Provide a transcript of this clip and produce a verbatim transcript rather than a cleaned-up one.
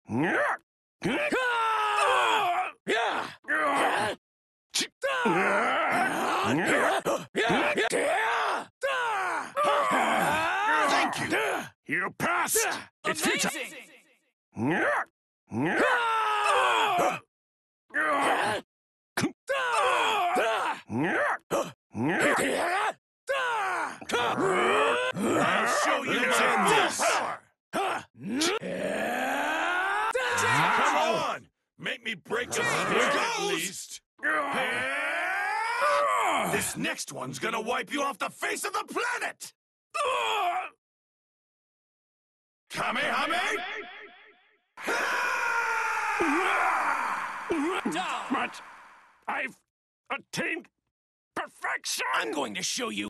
Thank you. You passed. It's futile. I'll show you this power. Come on, make me break your spirit at least. This next one's gonna wipe you off the face of the planet. Kamehame! But I've attained perfection. I'm going to show you.